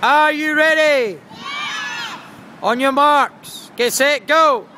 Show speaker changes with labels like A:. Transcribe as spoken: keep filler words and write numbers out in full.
A: Are you ready?
B: Yes!
A: On your marks, get set, go!